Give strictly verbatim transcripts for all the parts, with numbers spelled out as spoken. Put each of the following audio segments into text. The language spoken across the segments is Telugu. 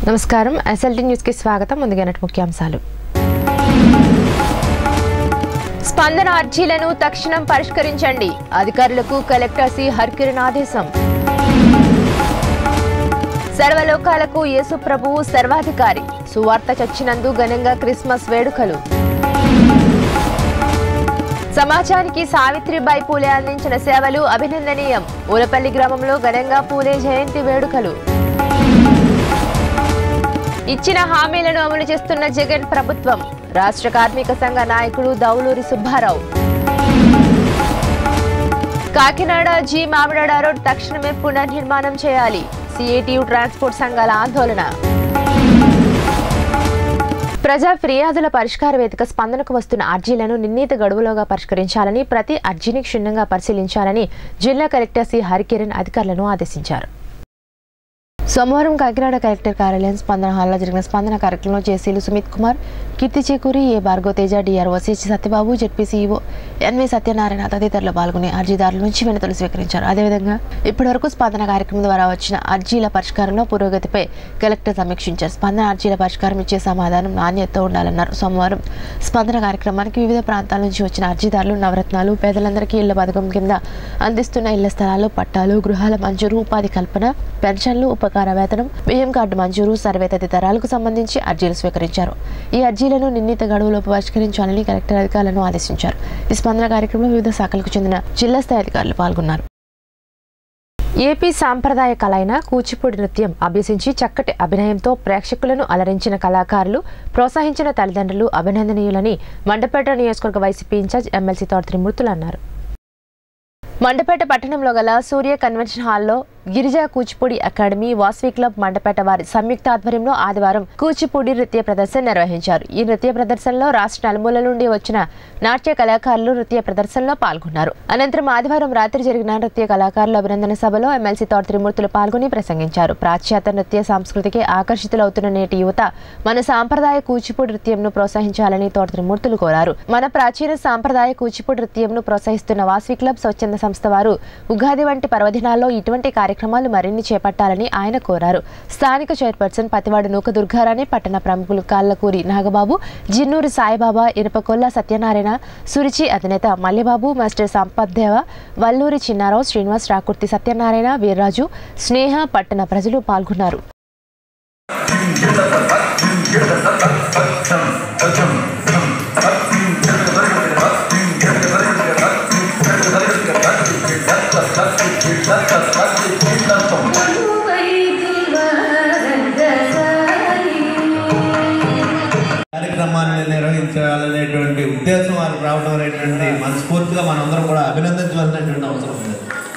నమస్కారం ఎస్ఎల్టీ న్యూస్ కి స్వాగతం. ముందుగా ముఖ్యాంశాలు. స్పందన అర్జీలను తక్షణం పరిష్కరించండి. అధికారులకు కలెక్టర్ సి హరికిరణ్ ఆదేశం. సర్వలోకాలకు యేసు ప్రభువు సర్వాధికారి. సువార్త చచ్చినందు ఘనంగా క్రిస్మస్ వేడుకలు. సమాజానికి సావిత్రిబాయి పూలే అందించిన సేవలు అభినందనీయం. ఊలపల్లి గ్రామంలో ఘనంగా పూలే జయంతి వేడుకలు. ఇచ్చిన హామీలను అమలు చేస్తున్న జగన్ ప్రభుత్వం. రాష్ట్ర కార్మిక సంఘ నాయకుడు దౌలూరి సుబ్బారావు. కాకినాడ జీ మామిడాడ రోడ్ తక్షణమే పునర్నిర్మాణం చేయాలి. సిఐటియు ట్రాన్స్పోర్ట్ సంఘాల ఆందోళన. ప్రజా ఫిర్యాదుల పరిష్కార వేదిక స్పందనకు వస్తున్న అర్జీలను నిర్ణీత గడువులోగా పరిష్కరించాలని, ప్రతి అర్జీని క్షుణ్ణంగా పరిశీలించాలని జిల్లా కలెక్టర్ సి హరికిరణ్ అధికారులను ఆదేశించారు. సోమవారం కాకినాడ కలెక్టర్ కార్యాలయం స్పందన హాల్లో జరిగిన స్పందన కార్యక్రమంలో జేసీలు Sumit Kumar, Keerthi Chekuri, A Bhargava Teja, DRO CH Satyababu, ZP CEO NV Satyanarayana తదితరులు పాల్గొని అర్జీదారుల నుంచి వినతులు స్వీకరించారు. అదేవిధంగా ఇప్పటివరకు స్పందన కార్యక్రమం ద్వారా వచ్చిన అర్జీల పరిష్కారంలో పురోగతిపై కలెక్టర్ సమీక్షించారు. స్పందన అర్జీల పరిష్కారం ఇచ్చే సమాధానం నాణ్యతతో ఉండాలన్నారు. సోమవారం స్పందన కార్యక్రమానికి వివిధ ప్రాంతాల నుంచి వచ్చిన అర్జీదారులు నవరత్నాలు, పేదలందరికీ ఇళ్ల పథకం కింద అందిస్తున్న ఇళ్ల స్థలాలు, పట్టాలు, గృహాల మంజూరు, ఉపాధి కల్పన, పెన్షన్లు, ఉపకార వేతనం, బియ్యం కార్డు మంజూరు, సర్వే తదితరాలకు సంబంధించి అర్జీలు స్వీకరించారు. ఈ అర్జీలను నిర్ణీత గడువులోపు పరిష్కరించాలని కలెక్టర్ అధికారులను ఆదేశించారు. ఈ స్పందన కార్యక్రమంలో వివిధ శాఖలకు చెందిన జిల్లా స్థాయి అధికారులు పాల్గొన్నారు. ఏపీ సాంప్రదాయ కళ అయిన కూచిపూడి నృత్యం అభ్యసించి చక్కటి అభినయంతో ప్రేక్షకులను అలరించిన కళాకారులు, ప్రోత్సహించిన తల్లిదండ్రులు అభినందనీయులని మండపేట నియోజకవర్గ వైసీపీ ఇన్ఛార్జ్ ఎమ్మెల్సీ తోట త్రిమూర్తులు అన్నారు. మండపేట పట్టణంలో గల సూర్య కన్వెన్షన్ హాల్లో గిరిజా కూచిపూడి అకాడమీ, వాసవి క్లబ్ మండపేట వారి సంయుక్త ఆధ్వర్యంలో ఆదివారం కూచిపూడి నృత్య ప్రదర్శన నిర్వహించారు. ఈ నృత్య ప్రదర్శనలో రాష్ట్ర నలుమూల నుండి వచ్చిన నాట్య కళాకారులు నృత్య ప్రదర్శనలో పాల్గొన్నారు. అనంతరం ఆదివారం రాత్రి జరిగిన నృత్య కళాకారుల అభినందన సభలో ఎమ్మెల్సీ తోట త్రిమూర్తులు పాల్గొని ప్రసంగించారు. పాశ్చాత్య నృత్య సంస్కృతికి ఆకర్షితులవుతున్న నేటి యువత మన సాంప్రదాయ కూచిపూడి నృత్యంను ప్రోత్సహించాలని తోట త్రిమూర్తులు కోరారు. మన ప్రాచీన సాంప్రదాయ కూచిపూడి నృత్యంను ప్రోత్సహిస్తున్న వాసవి క్లబ్ స్వచ్ఛంద సంస్థ వారు ఉగాది వంటి పర్వదినాల్లో ఇటువంటి కార్యక్రమాలు మరిన్ని చేపట్టాలని ఆయన కోరారు. స్థానిక చైర్పర్సన్ పతివాడు నూక దుర్గారాణి, పట్టణ ప్రముఖులు కాళ్లకూరి నాగబాబు, జిన్నూరి సాయిబాబా, ఇనపకొల్ల సత్యనారాయణ, సురిచి అధినేత మల్లిబాబు, మాస్టర్ సంపద్దేవ, వల్లూరి చిన్నారావు, శ్రీనివాస్, రాకుర్తి సత్యనారాయణ, వీర్రాజు, స్నేహ, పట్టణ ప్రజలు పాల్గొన్నారు. కార్యక్రమాన్ని నిర్వహించాలనేటువంటి ఉద్దేశం వారికి రావడం అనేటువంటి మనస్ఫూర్తిగా మనందరం కూడా అభినందించవలసినటువంటి అవసరం ఉంది.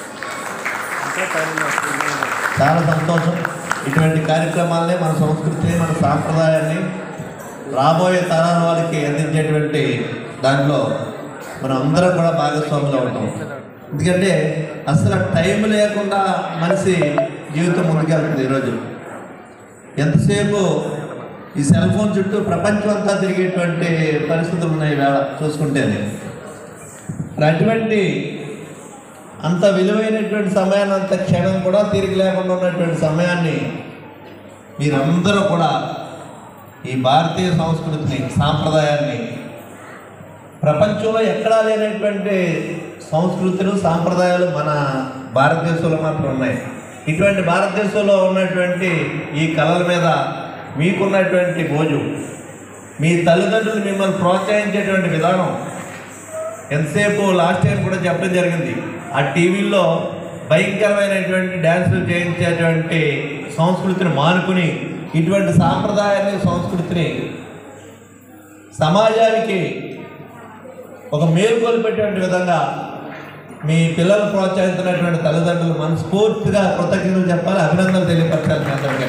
చాలా సంతోషం. ఇటువంటి కార్యక్రమాలనే మన సంస్కృతిని, మన సాంప్రదాయాన్ని రాబోయే తరాల వాళ్ళకి అందించేటువంటి దాంట్లో మనం అందరం కూడా భాగస్వాములు ఉంటాం. ఎందుకంటే అసలు టైం లేకుండా మనిషి జీవితం ముందుకెళ్తుంది. ఈరోజు ఎంతసేపు ఈ సెల్ ఫోన్ చుట్టూ ప్రపంచం అంతా తిరిగేటువంటి పరిస్థితులు ఉన్నాయి వేళ చూసుకుంటేనే. అటువంటి అంత విలువైనటువంటి సమయాన్ని, అంత క్షణం కూడా తిరిగి లేకుండా ఉన్నటువంటి సమయాన్ని మీరందరూ కూడా ఈ భారతీయ సంస్కృతిని, సాంప్రదాయాన్ని, ప్రపంచంలో ఎక్కడా లేనటువంటి సంస్కృతులు, సాంప్రదాయాలు మన భారతదేశంలో మాత్రం ఉన్నాయి. ఇటువంటి భారతదేశంలో ఉన్నటువంటి ఈ కళల మీద మీకున్నటువంటి మోజు, మీ తల్లిదండ్రులు మిమ్మల్ని ప్రోత్సహించేటువంటి విధానం, ఎంతసేపు లాస్ట్ టైం కూడా చెప్పడం జరిగింది, ఆ టీవీల్లో భయంకరమైనటువంటి డ్యాన్సులు చేయించేటువంటి సంస్కృతిని మానుకుని ఇటువంటి సాంప్రదాయాన్ని, సంస్కృతిని సమాజానికి ఒక మేలుకొల్పేటువంటి విధంగా మీ పిల్లలు ప్రోత్సహిస్తున్నటువంటి తల్లిదండ్రులు మనస్ఫూర్తిగా కృతజ్ఞతలు చెప్పాలి, అభినందనలు తెలియపరచాలి. అందరికీ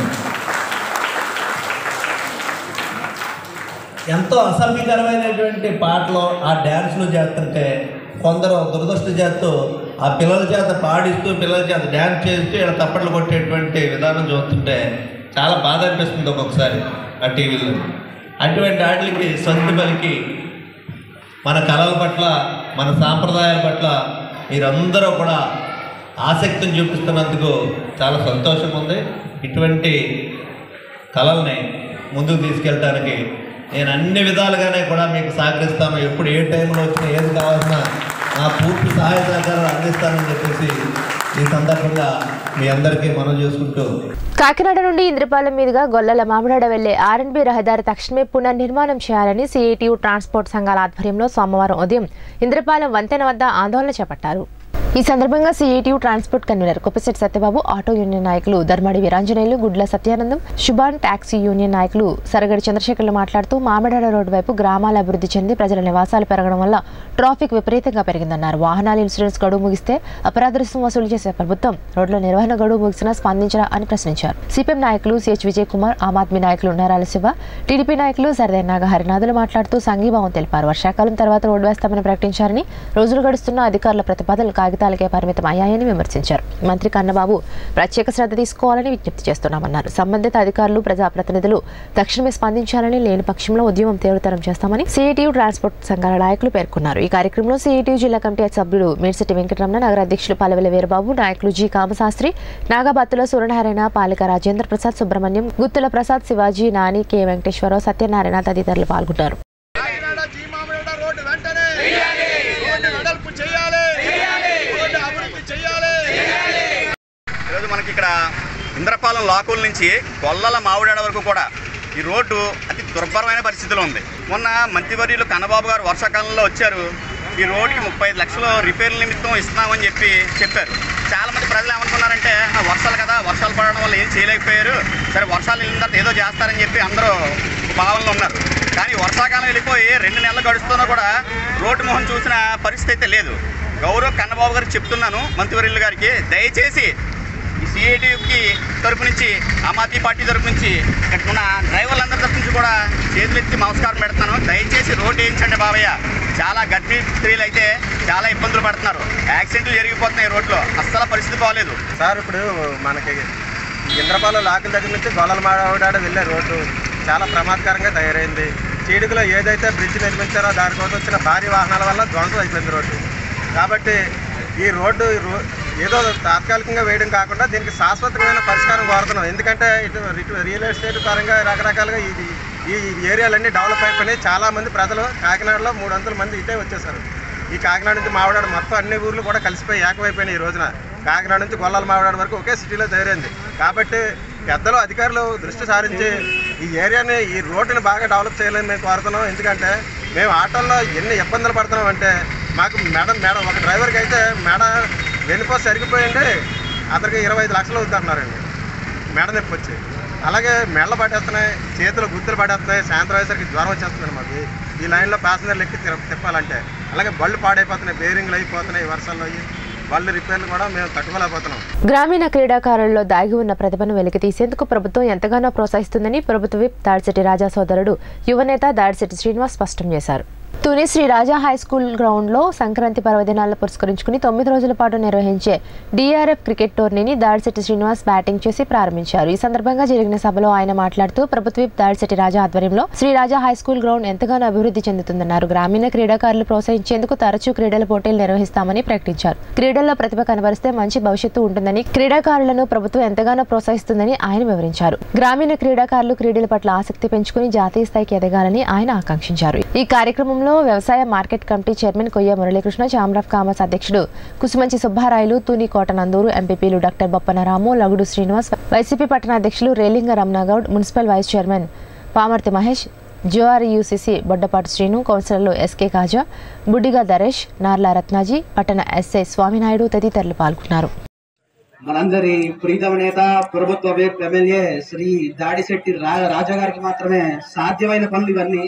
ఎంతో అసభ్యకరమైనటువంటి పాటలు, ఆ డ్యాన్స్లు చేస్తుంటే కొందరు దురదృష్ట చేస్తూ ఆ పిల్లల చేత పాడిస్తూ, పిల్లల చేత డ్యాన్స్ చేస్తూ ఇలా తప్పట్లు కొట్టేటువంటి విధానం చూస్తుంటే చాలా బాధ అనిపిస్తుంది ఒక్కొక్కసారి ఆ టీవీలో. అటువంటి వాటికి సొంత పలికి మన కళల పట్ల, మన సాంప్రదాయాల పట్ల మీరందరూ కూడా ఆసక్తిని చూపిస్తున్నందుకు చాలా సంతోషంగా ఉంది. ఇటువంటి కళల్ని ముందుకు తీసుకెళ్ళడానికి నేను అన్ని విధాలుగానే కూడా మీకు సహకరిస్తాను. ఎప్పుడు ఏ టైంలో వచ్చినా ఏది కావాల్సిన నా పూర్తి సహాయ సహకారాలు అందిస్తానని చెప్పేసి ఈ సందర్భంగా మీ అందరికీ మనం చేసుకుంటూ కాకినాడ నుండి ఇంద్రపాలెం మీదుగా గొల్లల మామిడాడ వెళ్లే ఆర్ఎన్బి రహదారి తక్షణమే పునర్నిర్మాణం చేయాలని సిఐటియు ట్రాన్స్పోర్ట్ సంఘాల ఆధ్వర్యంలో సోమవారం ఉదయం ఇంద్రపాలెం వంతెన వద్ద ఆందోళన చేపట్టారు. ఈ సందర్భంగా CITU transport convener Koppisetti Satyababu, auto union నాయకులు ధర్మాడి వీరాంజనేయులు, గుడ్ల సత్యానందం, శుభాన్ టాక్సీ యూనియన్ నాయకులు సరగడి చంద్రశేఖర్లు మాట్లాడుతూ మామిడాడ రోడ్డు వైపు గ్రామాల అభివృద్ధి చెంది ప్రజల నివాసాలు పెరగడం వల్ల ట్రాఫిక్ విపరీతంగా పెరిగిందన్నారు. వాహనాల ఇన్సూరెన్స్ గడువు ముగిస్తే అపరాధ రుసుము వసూలు చేసే ప్రభుత్వం రోడ్ల నిర్వహణ గడువు ముగిసినా స్పందించరా అని ప్రశ్నించారు. సిపిఎం నాయకులు సిహెచ్ విజయ్ కుమార్, ఆమ్ ఆద్మీ నాయకులు నారాల శివ, టీడీపీ నాయకులు సరదేనాగ హరినాథులు మాట్లాడుతూ సంఘీభావం తెలిపారు. వర్షాకాలం తర్వాత రోడ్డు వేస్తామని ప్రకటించారని, రోజులు గడుస్తున్న అధికారుల ప్రతిపాదనలు కాగితాలకే పరిమితం అయ్యాయని విమర్శించారు. మంత్రి కన్నబాబు ప్రత్యేక శ్రద్ధ తీసుకోవాలని విజ్ఞప్తి చేస్తున్నామన్నారు. సంబంధిత అధికారులు, ప్రజాప్రతినిధులు తక్షణమే స్పందించాలని, లేని పక్షంలో ఉద్యమం తీవ్రతరం చేస్తామని సిఐటియు ట్రాన్స్పోర్ట్ సంఘాల నాయకులు పేర్కొన్నారు. ఈ కార్యక్రమంలో సిఐటియు జిల్లా కమిటీ సభ్యుడు మేడ్శెట్టి వెంకటరమణ, నగర అధ్యక్షులు పల్లవెల వీరబాబు, నాయకులు జి కామశాస్త్రి, నాగబత్తుల సూర్యనారాయణ, పాలిక రాజేంద్ర ప్రసాద్, సుబ్రహ్మణ్యం, గుత్తుల ప్రసాద్, శివాజీ, నాని, కె వెంకటేశ్వరరావు, సత్యనారాయణ తదితరులు పాల్గొన్నారు. ఈరోజు మనకి ఇక్కడ ఇంద్రపాలెం లాకూల నుంచి గొల్లల మామిడాడ వరకు కూడా ఈ రోడ్డు అతి దుర్భరమైన పరిస్థితిలో ఉంది. మొన్న మంత్రివర్యులు కన్నబాబు గారు వర్షాకాలంలో వచ్చారు. ఈ రోడ్డుకి ముప్పై ఐదు లక్షలు రిపేర్ల నిమిత్తం ఇస్తున్నామని చెప్పి చెప్పారు. చాలామంది ప్రజలు ఏమనుకున్నారంటే వర్షాలు కదా, వర్షాలు పడడం వల్ల ఏం చేయలేకపోయారు, సరే వర్షాలు వెళ్ళిన తర్వాత ఏదో చేస్తారని చెప్పి అందరూ భావనలో ఉన్నారు. కానీ వర్షాకాలం వెళ్ళిపోయి రెండు నెలలు గడుస్తున్నా కూడా రోడ్డు మొహం చూసిన పరిస్థితి అయితే లేదు. గౌరవ్ కన్నబాబు గారికి చెప్తున్నాను, మంత్రివర్యులు గారికి, దయచేసి ఈ సిఐటియుకి తరపు నుంచి, ఆమ్ ఆద్మీ పార్టీ తరపు నుంచి, ఇక్కడ ఉన్న డ్రైవర్లందరి తరపు నుంచి కూడా చేతులెత్తి నమస్కారం పెడుతున్నాను. దయచేసి రోడ్డు వేయించండి బాబయ్య. చాలా గర్భిణీ స్త్రీలు అయితే చాలా ఇబ్బందులు పడుతున్నారు, యాక్సిడెంట్లు జరిగిపోతున్నాయి రోడ్లో, అస్సలు పరిస్థితి బాగోలేదు సార్. ఇప్పుడు మనకి ఇంద్రపాలెం లాకుల దగ్గర నుంచి గొల్లల మామిడాడ వెళ్ళే రోడ్డు చాలా ప్రమాదకరంగా తయారైంది. చీడుగులో ఏదైతే బ్రిడ్జ్ నిర్మించారో దానికోసం వచ్చిన భారీ వాహనాల వల్ల ధ్వంసం అయిపోయింది రోడ్డు. కాబట్టి ఈ రోడ్డు ఏదో తాత్కాలికంగా వేయడం కాకుండా దీనికి శాశ్వతమైన పరిష్కారం కోరుతున్నాం. ఎందుకంటే ఇటు ఇటు రియల్ ఎస్టేట్ పరంగా రకరకాలుగా ఇది ఈ ఏరియాలన్నీ డెవలప్ అయిపోయినాయి. చాలామంది ప్రజలు కాకినాడలో మూడు వందల మంది ఇటే వచ్చేసారు. ఈ కాకినాడ నుంచి మామిడాడ మొత్తం అన్ని ఊర్లు కూడా కలిసిపోయి ఏకమైపోయినాయి. ఈ రోజున కాకినాడ నుంచి గొల్లల మామిడాడ వరకు ఒకే సిటీలో తయారైంది. కాబట్టి పెద్దలు, అధికారులు దృష్టి సారించి ఈ ఏరియాని, ఈ రోడ్డుని బాగా డెవలప్ చేయాలని మేము కోరుతున్నాం. ఎందుకంటే మేము ఆటోల్లో ఎన్ని ఇబ్బందులు పడుతున్నాం అంటే, మాకు మేడం మేడం ఒక డ్రైవర్కి అయితే మేడ వెనుక సరిగిపోయింది, అతనికి ఇరవై ఐదు లక్షలు అవుతుంటున్నారండి మేడ నొప్పి వచ్చి. అలాగే మెడలు పడేస్తున్నాయి, చేతులు గుర్తులు పడేస్తున్నాయి, సాయంత్రం అయ్యేసరికి జ్వరం వచ్చేస్తుంది మాకు ఈ లైన్లో ప్యాసింజర్లు ఎక్కి తిప్పాలంటే. అలాగే బళ్ళు పాడైపోతున్నాయి, బేరింగ్లు అయిపోతున్నాయి వర్షాల్లో, బళ్ళు రిపేర్లు కూడా మేము తట్టుకోలేకపోతున్నాం. గ్రామీణ క్రీడాకారుల్లో దాగి ఉన్న ప్రతిభను వెలికి తీసేందుకు ప్రభుత్వం ఎంతగానో ప్రోత్సహిస్తుందని ప్రభుత్వ విప్ దాడిశెట్టి రాజా సోదరుడు యువనేత దాడిశెట్టి శ్రీనివాస్ స్పష్టం చేశారు. తుని శ్రీ రాజా హై స్కూల్ గ్రౌండ్లో సంక్రాంతి పర్వదినాలను పురస్కరించుకుని తొమ్మిది రోజుల పాటు నిర్వహించే డిఆర్ఎఫ్ క్రికెట్ టోర్నీని దాడిశెట్టి శ్రీనివాస్ బ్యాటింగ్ చేసి ప్రారంభించారు. ఈ సందర్భంగా జరిగిన సభలో ఆయన మాట్లాడుతూ ప్రభుత్వ విప్ దాడిశెట్టి రాజా ఆధ్వర్యంలో Sri Raja high school ground ఎంతగానో అభివృద్ధి చెందుతుందన్నారు. గ్రామీణ క్రీడాకారులు ప్రోత్సహించేందుకు తరచూ క్రీడల పోటీలు నిర్వహిస్తామని ప్రకటించారు. క్రీడల్లో ప్రతిభ కనబరిస్తే మంచి భవిష్యత్తు ఉంటుందని, క్రీడాకారులను ప్రభుత్వం ఎంతగానో ప్రోత్సహిస్తుందని ఆయన వివరించారు. గ్రామీణ క్రీడాకారులు క్రీడల పట్ల ఆసక్తి పెంచుకుని జాతీయ స్థాయికి ఎదగాలని ఆయన ఆకాంక్షించారు. ఈ కార్యక్రమంలో వ్యవసాయ మార్కెట్ కమిటీ చైర్మన్ కొయ్య మురళీకృష్ణ, ఛాంబర్ ఆఫ్ కామర్స్ అధ్యక్షుడు కుసుమంచి సుబ్బారాయులు, తూని కోట నందూరు ఎంపీపీలు డాక్టర్ బొప్పన రాము, లగుడు శ్రీనివాస్, వైసీపీ పట్టణ అధ్యక్షులు Relinga Ramanagoud, municipal vice chairman Pamarthi Mahesh, జోఆర్యూసీసీ బొడ్డపాటు శ్రీను, కౌన్సిలర్లు ఎస్కే కాజా, బుడ్డిగా దరేష్, నార్ల రత్నాజీ, పట్టణ ఎస్ఐ స్వామినాయుడు తదితరులు పాల్గొన్నారు. మనందరి ప్రీతమ నేత, ప్రభుత్వ విప్ ఎమ్మెల్యే శ్రీ దాడిశెట్టి రాజా గారికి మాత్రమే సాధ్యమైన పనులు ఇవన్నీ.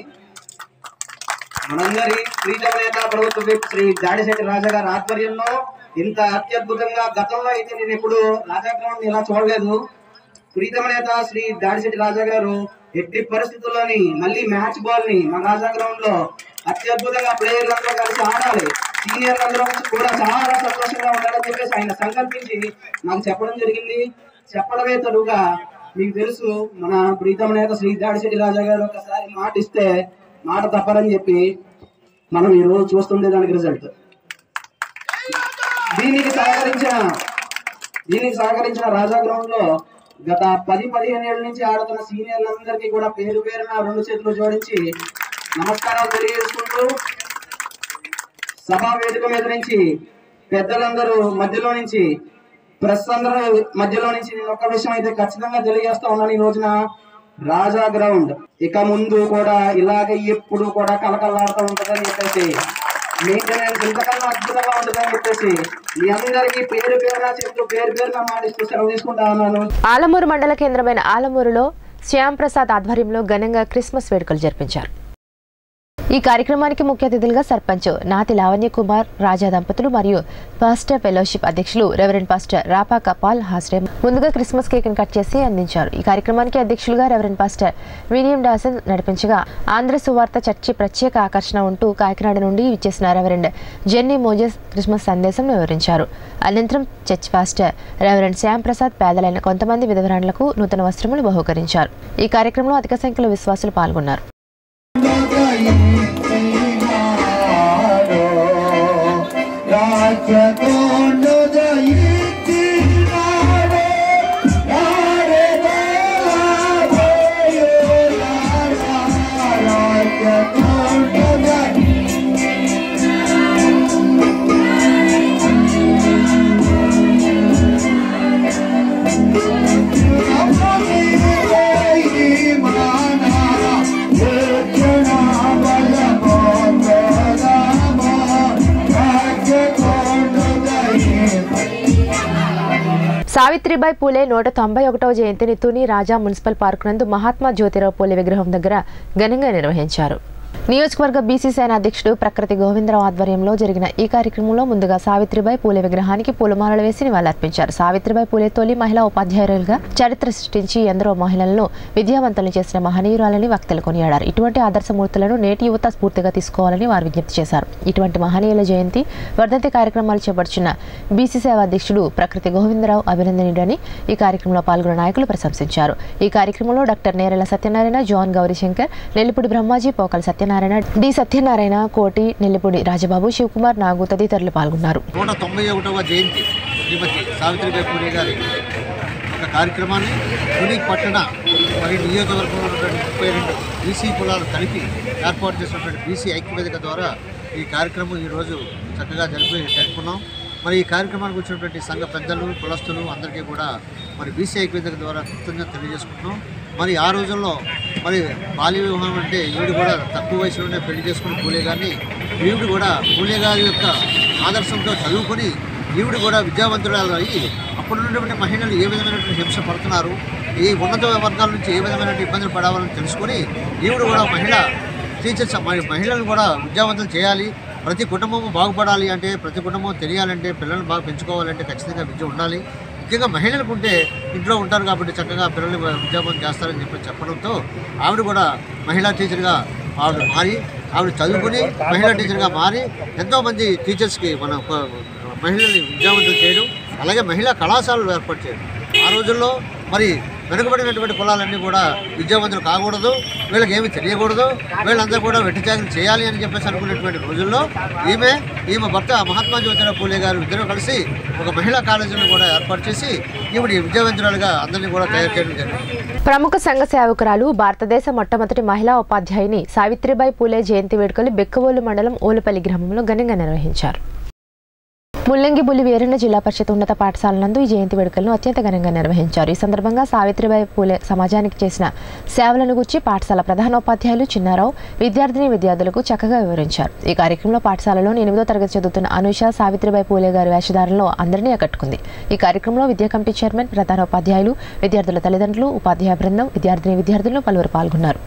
మనందరి ప్రీతమ నేత, ప్రభుత్వ విప్ శ్రీ దాడిశెట్టి రాజా గారి ఆధ్వర్యంలో ఇంత అత్యద్భుతంగా గతంలో అయితే నేను ఎప్పుడు రాజా గ్రౌండ్ ఇలా చూడలేదు. ప్రీతమ నేత శ్రీ దాడిశెట్టి రాజా గారు ఎట్టి పరిస్థితుల్లోని మళ్ళీ మ్యాచ్ బాల్ ని మన రాజా గ్రౌండ్ లో అత్యద్భుతంగా ప్లేయర్లు అందరూ కలిసి ఆడాలి, సీనియర్లు అందరూ కూడా చాలా సంతోషంగా ఉండాలని చెప్పేసి ఆయన సంకల్పించి నాకు చెప్పడం జరిగింది. చెప్పడమే తడుగా మీకు తెలుసు, మన ప్రీతమ నేత శ్రీ దాడిశెట్టి రాజా గారు ఒకసారి మాట ఇస్తే మాట తప్పరని చెప్పి మనం ఈ రోజు చూస్తుండే దానికి రిజల్ట్. దీనికి సహకరించిన దీనికి సహకరించిన రాజా గ్రౌండ్ లో గత పది పదిహేను ఏళ్ళ నుంచి ఆడుతున్న సీనియర్లందరికీ కూడా పేరు పేరున రెండు చేతులు జోడించి నమస్కారాలు తెలియజేసుకుంటూ సభా వేదిక మీద నుంచి పెద్దలందరూ మధ్యలో నుంచి ప్రెస్ అందరూ మధ్యలో నుంచి నేను ఒక్క విషయం అయితే ఖచ్చితంగా తెలియజేస్తా ఉన్నాను. ఈ రోజున రాజా గ్రౌండ్ ఇక ముందు కూడా ఇలాగే ఎప్పుడు కూడా కలకల్లాడుతూ ఉంటుందని చెప్పేసి మెయింటెనెన్స్ ఇంతకన్నా అద్భుతంగా ఉంటుందని చెప్పేసి మీ అందరికీ పేరు పేరున చెప్తూ పేరు పేరున మాటిస్తూ సెలవు తీసుకుంటా ఉన్నాను. ఆలమూరు మండల కేంద్రమైన ఆలమూరులో శ్యామ్ ప్రసాద్ ఆధ్వర్యంలో ఘనంగా క్రిస్మస్ వేడుకలు జరిపించారు. ఈ కార్యక్రమానికి ముఖ్య అతిథులుగా సర్పంచ్ నాతి లావణ్య కుమార్ రాజా దంపతులు మరియు పాస్టర్ ఫెలోషిప్ అధ్యక్షులు రెవరెండ్ పాస్టర్ రాపాక పాల్ హాస్రే ముందుగా క్రిస్మస్ కేక్ కట్ చేసి అందించారు. ఈ కార్యక్రమానికి అధ్యక్షులుగా రెవరెండ్ పాస్టర్ విలియం డాసన్ నడిపించగా ఆంధ్ర సువార్త చర్చి ప్రత్యేక ఆకర్షణ ఉంటూ కాకినాడ నుండి ఇచ్చేసిన రెవరెండ్ జెన్నీ మోజెస్ క్రిస్మస్ సందేశం వివరించారు. అనంతరం church pastor reverend Shyam Prasad పేదలైన కొంతమంది విధవరాండ్లకు నూతన వస్త్రములు బహుకరించారు. ఈ కార్యక్రమంలో అధిక సంఖ్యలో విశ్వాసులు పాల్గొన్నారు. సావిత్రిబాయి పూలే నూట తొంభై ఒకటవ జయంతిని తుని రాజా మున్సిపల్ పార్క్ నందు మహాత్మా జ్యోతిరావు పూలే విగ్రహం దగ్గర ఘనంగా నిర్వహించారు. నియోజకవర్గ బీసీ సేన అధ్యక్షుడు ప్రకృతి గోవిందరావు ఆధ్వర్యంలో జరిగిన ఈ కార్యక్రమంలో ముందుగా సావిత్రిబాయి పూలే విగ్రహానికి పూలమాలలు వేసి నివాళులర్పించారు. సావిత్రిబాయి పూలే తొలి మహిళా ఉపాధ్యాయులుగా చరిత్ర సృష్టించి ఎందరో మహిళలను విద్యావంతులను చేసిన మహనీయురాలని వక్తలు కొనియాడారు. ఇటువంటి ఆదర్శమూర్తులను నేటి యువత స్ఫూర్తిగా తీసుకోవాలని వారు విజ్ఞప్తి చేశారు. ఇటువంటి మహనీయుల జయంతి వర్ధంతి కార్యక్రమాలు చేపడుచున్న బీసీ సేవ అధ్యక్షుడు ప్రకృతి గోవిందరావు అభినందనీయుడని ఈ కార్యక్రమంలో పాల్గొన్న నాయకులు ప్రశంసించారు. ఈ కార్యక్రమంలో doctor Nerella Satyanarayana, John Gaurishankar, Nellipudi Brahmaji, Pokala Satyanarayana, D Satyanarayana, Koti, Nellipudi Rajababu, Shivakumar, నాగు తదితరులు పాల్గొన్నారు. నూట తొంభై ఒకటవ జయంతి శ్రీమతి సావిత్రిబాయి పూలే గారి ఒక కార్యక్రమాన్ని తుని పట్టణ మరియు నియోజకవర్గంలో ఉన్నటువంటి ముప్పై రెండు బీసీ కులాలు కలిపి ఏర్పాటు చేసినటువంటి బీసీ ఐక్యవేదిక ద్వారా ఈ కార్యక్రమం ఈరోజు చక్కగా జరిపి జరుపుకున్నాం. మరి ఈ కార్యక్రమానికి వచ్చినటువంటి సంఘ పెద్దలు, కులస్తులు అందరికీ కూడా మరి బీసీ ఐక్యవేదిక ద్వారా కృతజ్ఞత తెలియజేసుకుంటున్నాం. మరి ఆ రోజుల్లో మరి బాల్య వివాహం అంటే ఈవిడ కూడా తక్కువ వయసులోనే పెళ్లి చేసుకుని పూలే గారిని ఈవిడ కూడా పూలే గారి యొక్క ఆదర్శంతో చదువుకొని ఈవిడ కూడా విద్యావంతురాలు అయ్యి అప్పుడున్నటువంటి మహిళలు ఏ విధమైనటువంటి హింస పడుతున్నారు, ఈ ఉన్నత వర్గాల నుంచి ఏ విధమైన ఇబ్బందులు పడాలని తెలుసుకొని ఈవిడ కూడా మహిళ టీచర్స్ మహిళలను కూడా విద్యావంతులు చేయాలి, ప్రతి కుటుంబము బాగుపడాలి అంటే, ప్రతి కుటుంబం తెలియాలంటే, పిల్లల్ని బాగా పెంచుకోవాలంటే ఖచ్చితంగా విద్య ఉండాలి. ముఖ్యంగా మహిళలకు ఉంటే ఇంట్లో ఉంటారు కాబట్టి చక్కగా పిల్లల్ని విద్యాభ్యాసం చేస్తారని చెప్పి చెప్పడంతో ఆవిడ కూడా మహిళా టీచర్గా ఆవిడ మారి ఆవిడ చదువుకుని మహిళా టీచర్గా మారి ఎంతోమంది టీచర్స్కి మన మహిళల్ని విద్యావంతులు చేయడం, అలాగే మహిళా కళాశాలలు ఏర్పాటు చేయడం. ఆ రోజుల్లో మరి వెనుకబడినటువంటి కులాలన్నీ కూడా విద్యావంతులు కాకూడదు, వీళ్ళకి ఏమి తెలియకూడదు, వీళ్ళందరూ కూడా వెట్టి చాకరీ చేయాలి అని చెప్పేసి అనుకునేటువంటి రోజుల్లో ఈమె ఈమె భర్త మహాత్మా జ్యోతిరావు పూలే గారు ఇద్దరు కలిసి ఒక మహిళా కాలేజీని కూడా ఏర్పాటు చేసి ఈవిడ విద్యావంతురాలుగా అందరినీ కూడా తయారు చేయడం జరిగింది. ప్రముఖ సంఘ సేవకురాలు, భారతదేశ మొట్టమొదటి మహిళా ఉపాధ్యాయుని సావిత్రిబాయి పూలే జయంతి వేడుకలు బెక్కవోలు మండలం ఓలుపల్లి గ్రామంలో ఘనంగా నిర్వహించారు. ముల్లంగిబుల్లి వీరన్న జిల్లా పరిషత్ ఉన్నత పాఠశాల నందు ఈ జయంతి వేడుకలను అత్యంత ఘనంగా నిర్వహించారు. ఈ సందర్భంగా సావిత్రిబాయి పూలే సమాజానికి చేసిన సేవలను గురించి పాఠశాల ప్రధానోపాధ్యాయులు చిన్నారావు విద్యార్థిని విద్యార్థులకు చక్కగా వివరించారు. ఈ కార్యక్రమంలో పాఠశాలలో ఎనిమిదో తరగతి చదువుతున్న అనుష సావిత్రిబాయి పూలే గారి వేషధారణలో అందరినీ ఆకట్టుకుంది. ఈ కార్యక్రమంలో విద్యా కమిటీ చైర్మన్, ప్రధానోపాధ్యాయులు, విద్యార్థుల తల్లిదండ్రులు, ఉపాధ్యాయ బృందం, విద్యార్థిని విద్యార్థులను పలువురు పాల్గొన్నారు.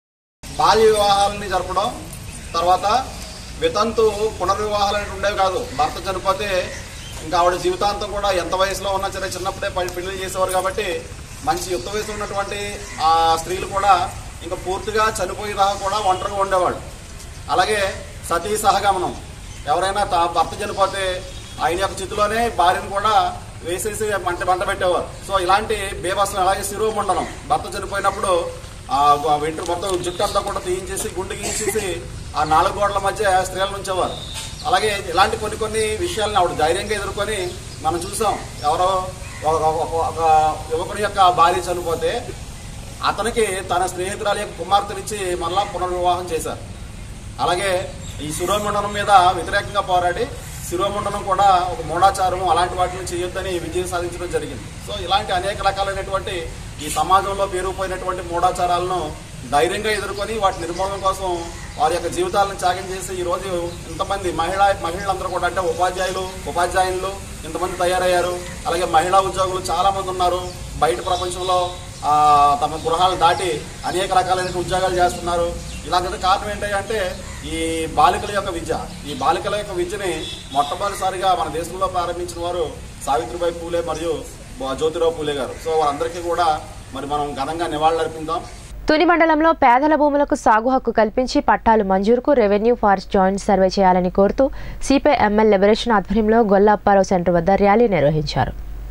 బాల్య వివాహాలని జరపడం, తర్వాత వితంతు పునర్వివాహాలు అనేవి ఉండేవి కాదు. భర్త చనిపోతే ఇంకా ఆవిడ జీవితాంతం కూడా ఎంత వయసులో ఉన్నా సరే చిన్నప్పుడే పెళ్లి చేసేవారు కాబట్టి మంచి యుక్త వయసు ఉన్నటువంటి ఆ స్త్రీలు కూడా ఇంకా పూర్తిగా చనిపోయేదాకా కూడా ఒంటరిగా ఉండేవాడు. అలాగే సతీ సహగమనం, ఎవరైనా తా భర్త చనిపోతే ఆయన యొక్క చితిలోనే భార్యను కూడా వేసేసి మంట మంట పెట్టేవారు. సో ఇలాంటి బేభత్సం, అలాగే శిరోమండలం, భర్త చనిపోయినప్పుడు ఆ వెంట్రు మొత్తం జుట్టు అంతా కూడా తీయించేసి గుండు గీయించేసి ఆ నాలుగు గోడల మధ్య స్త్రీలను ఉంచేవారు. అలాగే ఇలాంటి కొన్ని కొన్ని విషయాలను ఆవిడ ధైర్యంగా ఎదుర్కొని మనం చూసాం. ఎవరో ఒక యువకుడి యొక్క భార్య చనిపోతే అతనికి తన స్నేహితురాలి యొక్క కుమార్తెనిచ్చి మళ్ళా పునర్వివాహం చేశారు. అలాగే ఈ శిరోమండనం మీద వ్యతిరేకంగా పోరాడి శిరోమండనం కూడా ఒక మూఢాచారం అలాంటి వాటిని చేయొద్దని విజయం సాధించడం జరిగింది. సో ఇలాంటి అనేక రకాలైనటువంటి ఈ సమాజంలో పేరుకుపోయినటువంటి మూఢాచారాలను ధైర్యంగా ఎదుర్కొని వాటి నిర్మూలన కోసం వారి యొక్క జీవితాలను త్యాగం చేసి ఈరోజు ఇంతమంది మహిళా మహిళలందరూ కూడా అంటే ఉపాధ్యాయులు ఉపాధ్యాయులు ఇంతమంది తయారయ్యారు. అలాగే మహిళా ఉద్యోగులు చాలామంది ఉన్నారు. బయట ప్రపంచంలో తమ గృహాలు దాటి అనేక రకాలైన ఉద్యోగాలు చేస్తున్నారు. ఇలాంటి కారణం ఏంటంటే ఈ బాలికల యొక్క విద్య. ఈ బాలికల యొక్క విద్యని మొట్టమొదటిసారిగా మన దేశంలో ప్రారంభించిన వారు సావిత్రిబాయి పూలే మరియు జ్యోతిరావు పూలే గారు. సో వారందరికీ కూడా మరి మనం ఘనంగా నివాళులర్పిద్దాం. తుని మండలంలో పేదల భూములకు సాగు హక్కు కల్పించి పట్టాలు మంజూరుకు రెవెన్యూ ఫారెస్ట్ జాయింట్ సర్వే చేయాలని కోరుతూ సిపిఐ ఎంఎల్ లిబరేషన్ ఆధ్వర్యంలో గొల్ల అప్పారావు సెంటర్ వద్ద ర్యాలీ నిర్వహించారు.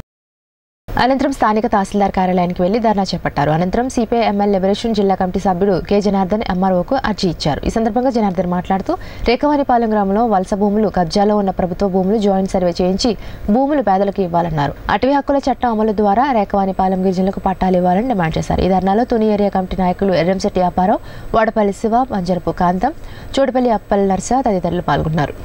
అనంతరం స్థానిక తహసీల్దార్ కార్యాలయానికి వెళ్లి ధర్నా చేపట్టారు. అనంతరం సిపిఐ ఎంఎల్ లిబరేషన్ జిల్లా కమిటీ సభ్యుడు కె జనార్దన్ ఎంఆర్ఓకు అర్జీ ఇచ్చారు. ఈ సందర్భంగా జనార్దన్ మాట్లాడుతూ రేకవానిపాలెం గ్రామంలో వలస భూములు కబ్జాలో ఉన్న ప్రభుత్వ భూములు జాయింట్ సర్వే చేయించి భూములు పేదలకు ఇవ్వాలన్నారు. అటవీ హక్కుల చట్టం అమలు ద్వారా రేకవానిపాలెం గిరిజనులకు పట్టాలు ఇవ్వాలని డిమాండ్ చేశారు. ఈ ధర్నాలో తుని ఏరియా కమిటీ నాయకులు ఎర్రంశెట్టి అప్పారావు, వాడపల్లి శివ, మంజరపు కాంతం, చోటుపల్లి అప్పల్ నర్స తదితరులు పాల్గొన్నారు.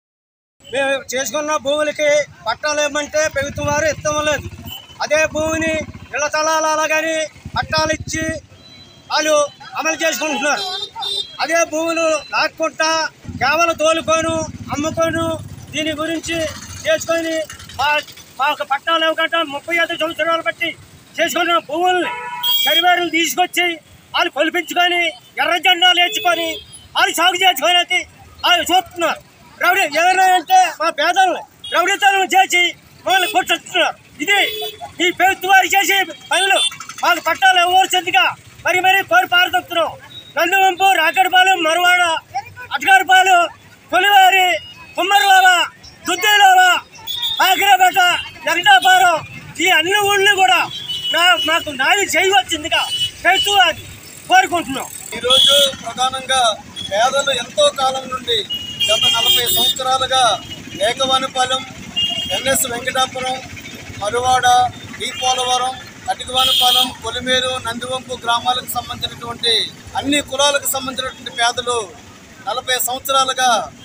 మేము చేసుకున్న భూములకి పట్టాలు ఇవ్వమంటే ప్రభుత్వం వారు ఇష్టం లేదు. అదే భూమిని ఇళ్ల తలాలా కానీ పట్టాలు ఇచ్చి వాళ్ళు అమలు చేసుకుంటున్నారు. అదే భూములు లాక్కుంటా కేవలం తోలుకోను అమ్ముకోను దీని గురించి చేసుకొని మా మాకు పట్టాలు ఇవ్వకుండా ముప్పై ఐదు సంవత్సరాలు బట్టి చేసుకున్న భూముల్ని శరీరాలు తీసుకొచ్చి వాళ్ళు కొలిపించుకొని ఎర్ర జెండాలు వేసుకొని వాళ్ళు సాగు చేసుకోవడానికి వాళ్ళు చూస్తున్నారు. రౌడీ ఎవరైనా అంటే మా పేదల్ని రౌడీతనం చేసి వాళ్ళు కొట్టుతున్నారు. ఇది ఈ ప్రభుత్వం వారు చేసే పనులు మాకు పట్టాలు ఇవ్వవలసిందిగా మరి మరి కోరి పారదొక్కుతున్నాం. నందివంపు, రాకడపాలెం, మరవాడ, అటగారిపాలెం, కొలివారి, కుమ్మరిలోవ, దుద్దేలోవ, ఆకిరాపేట, జగటాపురం ఈ అన్ని ఊళ్ళు కూడా నా మాకు నాది చేయవలసిందిగా ప్రభుత్వం వారిని కోరుకుంటున్నాం. ఈరోజు ప్రధానంగా పేదలు ఎంతో కాలం నుండి గత నలభై సంవత్సరాలుగా రేకవానిపాలెం, ఎన్ఎస్ వెంకటాపురం, మరువాడ, డి పోలవరం, అటికవానిపాలెం, కొలిమేరు, నందివంపు గ్రామాలకు సంబంధించినటువంటి అన్ని కులాలకు సంబంధించినటువంటి పేదలు నలభై సంవత్సరాలుగా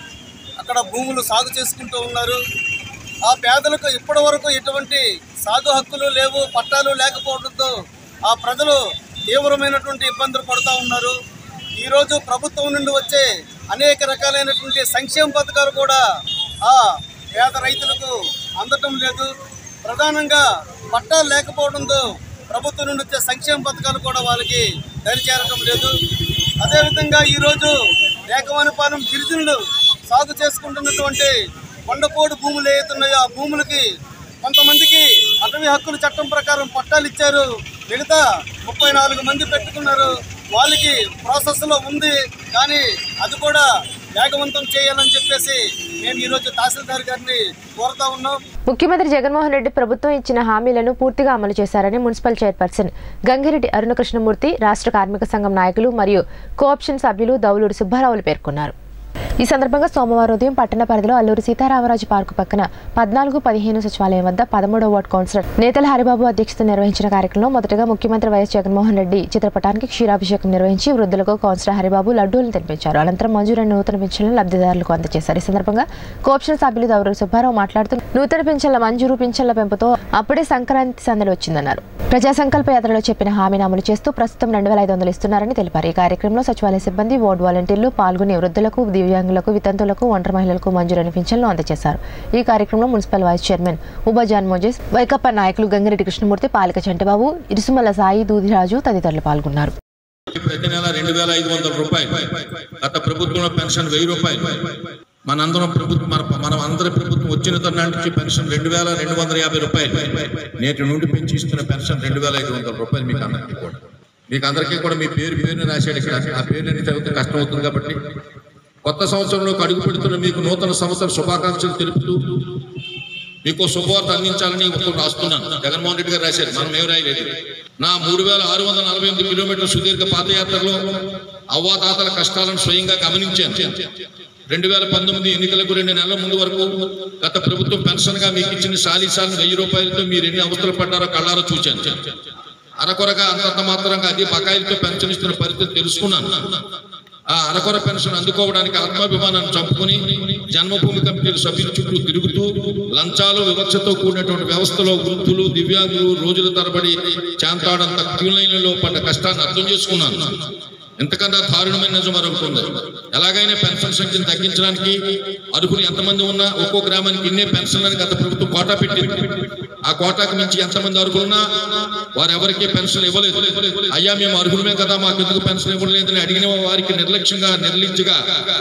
అక్కడ భూములు సాగు చేసుకుంటూ ఉన్నారు. ఆ పేదలకు ఇప్పటి వరకు ఎటువంటి సాగు హక్కులు లేవు, పట్టాలు లేకపోవడంతో ఆ ప్రజలు తీవ్రమైనటువంటి ఇబ్బందులు పడుతూ ఉన్నారు. ఈరోజు ప్రభుత్వం నుండి వచ్చే అనేక రకాలైనటువంటి సంక్షేమ పథకాలు కూడా ఆ పేద రైతులకు అందటం లేదు. ప్రధానంగా పట్టాలు లేకపోవడంతో ప్రభుత్వం నుండి వచ్చే సంక్షేమ పథకాలు కూడా వాళ్ళకి దరిచేరటం లేదు. అదేవిధంగా ఈరోజు రేకవానిపాలెం గిరిజనులు సాగు చేసుకుంటున్నటువంటి కొండపోడు భూములు ఏవైతున్నాయో ఆ భూములకి కొంతమందికి అటవీ హక్కుల చట్టం ప్రకారం పట్టాలు ఇచ్చారు. మిగతా ముప్పై నాలుగు మంది పెట్టుకున్నారు. వాళ్ళకి ప్రాసెస్లో ఉంది, కానీ అది కూడా వేగవంతం చేయాలని చెప్పేసి మేము ఈరోజు తహసీల్దార్ గారిని కోరుతా ఉన్నాం. ముఖ్యమంత్రి జగన్మోహన్ రెడ్డి ప్రభుత్వం ఇచ్చిన హామీలను పూర్తిగా అమలు చేశారని మున్సిపల్ చైర్పర్సన్ గంగిరెడ్డి అరుణకృష్ణమూర్తి, రాష్ట్ర కార్మిక సంఘం నాయకులు మరియు కోఆప్షన్ సభ్యులు దౌలూరు సుబ్బారావులు పేర్కొన్నారు. ఈ సందర్భంగా సోమవారం ఉదయం పట్టణ పరిధిలో అల్లూరు సీతారామరాజు పార్కు పక్కన పద్నాలుగు పదిహేను సచివాలయం వద్ద పదమూడవ వార్డు కౌన్సిలర్ నేతల హరిబాబు అధ్యక్షతన నిర్వహించిన కార్యక్రమంలో మొదటగా ముఖ్యమంత్రి వైఎస్ జగన్మోహన్ రెడ్డి చిత్రపటానికి క్షీరాభిషేకం నిర్వహించి వృద్ధులకు కౌన్సిలర్ హరిబాబు లడ్డూలను తినిపించారు. అనంతరం మంజూరైన నూతన పింఛన్లను లబ్ధిదారులకు అందజేశారు. ఈ సందర్భంగా కోఆప్షన్ సభ్యులు దౌలూరు సుబ్బారావు మాట్లాడుతూ నూతన పింఛన్ల మంజూరు, పింఛన్ల పెంపుతో అప్పుడే సంక్రాంతి సందడి వచ్చిందన్నారు. ప్రజా సంకల్ప యాత్రలో చెప్పిన హామీని అమలు చేస్తూ ప్రస్తుతం రెండు వేల ఐదు వందలు ఇస్తున్నారని తెలిపారు. ఈ కార్యక్రమంలో సచివాలయ సిబ్బంది, వార్డు వాలంటీర్లు పాల్గొని వృద్ధులకు, దివ్యాంగులకు, వితంతులకు, ఒంటరి మహిళలకు మంజూరైన పింఛన్లు అందజేశారు. ఈ కార్యక్రమంలో municipal vice chairman Ubajan Moses, వైకప్ప నాయకులు గంగిరెడ్డి కృష్ణమూర్తి, పాలిక చంటిబాబు, ఇరుసుమల్ల సాయి, దూదిరాజు తదితరులు పాల్గొన్నారు. ప్రతి నెల రెండు వేల ఐదు వందల రూపాయలు, గత ప్రభుత్వంలో పెన్షన్ వెయ్యి రూపాయలు, మనందరం ప్రభుత్వం మన మనం అందరి ప్రభుత్వం వచ్చిన తరుణం నుంచి పెన్షన్ రెండు వేల రెండు వందల యాభై రూపాయలు, నేటి నుండి పెంచి ఇస్తున్న పెన్షన్ రెండు వేల ఐదు వందల రూపాయలు. మీకు అందరికీ కూడా మీకు అందరికీ కూడా మీ పేరు పేరుని రాశాడు ఇక్కడ. ఆ పేరుని చదివితే కష్టం అవుతుంది కాబట్టి కొత్త సంవత్సరంలోకి అడుగు పెడుతున్న మీకు నూతన సంవత్సర శుభాకాంక్షలు తెలుపుతూ మీకు శుభవార్త అందించాలని ఒకరు రాస్తున్నాను. జగన్మోహన్ రెడ్డి గారు రాశారు, మనం ఏం రాయలేదు. నా మూడు వేల ఆరు వందల నలభై ఎనిమిది కిలోమీటర్ల సుదీర్ఘ పాదయాత్రలో అవ్వాతాతల కష్టాలను స్వయంగా గమనించాను. రెండు వేల పంతొమ్మిది ఎన్నికలకు రెండు నెలల ముందు వరకు గత ప్రభుత్వం పెన్షన్గా మీకు ఇచ్చిన సాలీసాలను వెయ్యి రూపాయలతో మీరు ఎన్ని అవస్థలు పడ్డారో కళ్ళారో చూశాను. అరకొరగా అంతంత మాత్రంగా అది బకాయిలతో పెన్షన్ ఇస్తున్న పరిస్థితి తెలుసుకున్నాను. ఆ అరకొర పెన్షన్ అందుకోవడానికి ఆత్మాభిమానాన్ని చంపుకుని జన్మభూమి కమిటీల సభ్యుల చుట్టూ తిరుగుతూ లంచాలు వివక్షతో కూడినటువంటి వ్యవస్థలో వృద్ధులు దివ్యాంగులు రోజుల తరబడి చాంతాడంత క్యూ లైన్లలో పడ్డ కష్టాన్ని అర్థం చేసుకున్నాను. ఎంతకన్నా దారుణమైన నిజం మరొకటి. ఎలాగైనా పెన్షన్ సంఖ్యను తగ్గించడానికి అర్హులు ఎంతమంది ఉన్నా ఒక్కో గ్రామానికి ఇన్నే పెన్షన్లని గత ప్రభుత్వం కోటా పెట్టింది. ఆ కోటాకు మించి ఎంతమంది అర్హులున్నా వారెవరికీ పెన్షన్ ఇవ్వలేదు. అయ్యా మేము అర్హులమే కదా మాకు ఎందుకు పెన్షన్ ఇవ్వలేదని అడిగిన వారికి నిర్లక్ష్యంగా నిర్లించగా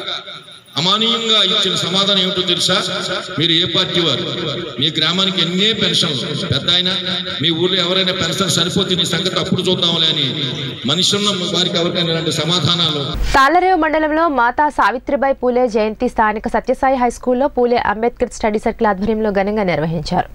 అమానీయంగా ఇచ్చిన సమాధానం ఏమిటో తెలుసా? మీరు ఏ పార్టీ వారు, మీ గ్రామానికి ఎన్నే పెన్షన్లు, పెద్ద ఆయన మీ ఊర్లో ఎవరైనా పెన్షన్ సరిపోతే నీ సంగతి అప్పుడు చూద్దాంలే అని మనుషున్న వారికి ఎవరికైనా ఇలాంటి సమాధానాలు. తాళ్లరేవు మండలంలో మాతా సావిత్రిబాయి పూలే జయంతి స్థానిక సత్యసాయి హై స్కూల్లో పూలే అంబేద్కర్ స్టడీ సర్కిల్ ఆధ్వర్యంలో ఘనంగా నిర్వహించారు.